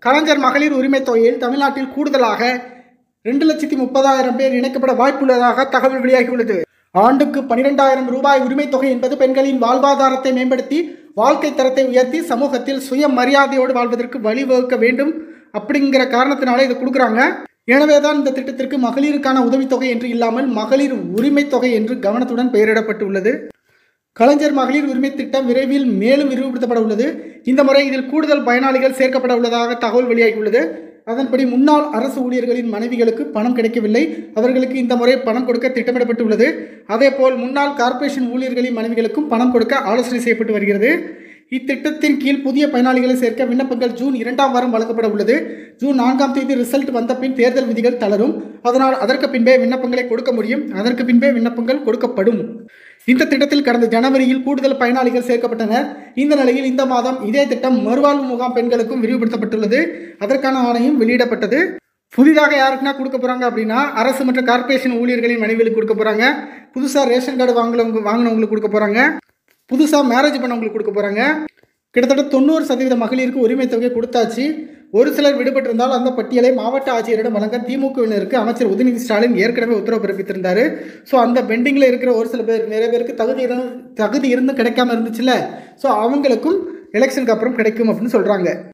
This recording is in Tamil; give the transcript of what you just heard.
கலைஞர் மகளிர் உரிமை தொகையில் தமிழ்நாட்டில் கூடுதலாக 2,30,000 பேர் இணைக்கப்பட வாய்ப்புள்ளதாக தகவல் வெளியாகியுள்ளது. ஆண்டுக்கு 12,000 ரூபாய் உரிமை தொகை என்பது பெண்களின் வாழ்வாதாரத்தை மேம்படுத்தி வாழ்க்கை தரத்தை உயர்த்தி சமூகத்தில் சுயமரியாதையோடு வாழ்வதற்கு வழிவகுக்க வேண்டும் அப்படிங்கிற காரணத்தினால இதை கொடுக்குறாங்க. எனவேதான் இந்த திட்டத்திற்கு மகளிருக்கான உதவித்தொகை என்று இல்லாமல் மகளிர் உரிமை தொகை என்று கவனத்துடன் பெயரிடப்பட்டுள்ளது. கலைஞர் மகளிர் உரிமை திட்டம் விரைவில் மேலும் விரிவுபடுத்தப்பட உள்ளது. இந்த முறை இதில் கூடுதல் பயனாளிகள் சேர்க்கப்பட உள்ளதாக தகவல் வெளியாகியுள்ளது. அதன்படி முன்னாள் அரசு ஊழியர்களின் மனைவிகளுக்கு பணம் கிடைக்கவில்லை. அவர்களுக்கு இந்த முறை பணம் கொடுக்க திட்டமிடப்பட்டுள்ளது. அதேபோல் முன்னாள் கார்ப்பரேஷன் ஊழியர்களின் மனைவிகளுக்கும் பணம் கொடுக்க ஆலோசனை செய்யப்பட்டு வருகிறது. இத்திட்டத்தின் கீழ் புதிய பயனாளிகளை சேர்க்க விண்ணப்பங்கள் ஜூன் 2ஆம் வாரம் வழங்கப்பட உள்ளது. ஜூன் 4ஆம் தேதி ரிசல்ட் வந்த பின் தேர்தல் விதிகள் தளரும். அதனால் அதற்கு பின்பே விண்ணப்பங்களை கொடுக்க முடியும். அதற்கு பின்பே விண்ணப்பங்கள் கொடுக்கப்படும். இந்த திட்டத்தில் கடந்த ஜனவரியில் கூடுதல் பயனாளிகள் சேர்க்கப்பட்டனர். இந்த நிலையில் இந்த மாதம் இதே திட்டம் மறுவாழ்வு முகாம் பெண்களுக்கும் விரிவுபடுத்தப்பட்டுள்ளது. அதற்கான ஆணையம் வெளியிடப்பட்டது. புதிதாக யாருக்குன்னா கொடுக்க போகிறாங்க அப்படின்னா அரசு மற்றும் கார்ப்பரேஷன் ஊழியர்களின் மனைவிகளுக்கு கொடுக்க போகிறாங்க. புதுசாக ரேஷன் கார்டு வாங்கினவங்களுக்கு கொடுக்க போகிறாங்க. புதுசாக மேரேஜ் பண்ணவங்களுக்கு கொடுக்க போகிறாங்க. கிட்டத்தட்ட 90% மகளிருக்கு உரிமை தொகை கொடுத்தாச்சு. ஒரு சிலர் விடுபட்டிருந்தால் அந்த பட்டியலை மாவட்ட ஆட்சியரிடம் வழங்க திமுகவினருக்கு அமைச்சர் உதயநிதி ஸ்டாலின் ஏற்கனவே உத்தரவு பிறப்பித்திருந்தார். ஸோ அந்த பெண்டிங்கில் இருக்கிற ஒரு சில பேர் நிறைய பேருக்கு தகுதி இருந்தும் கிடைக்காம இருந்துச்சுல்ல, ஸோ அவங்களுக்கும் எலெக்ஷனுக்கு அப்புறம் கிடைக்கும் அப்படின்னு சொல்கிறாங்க.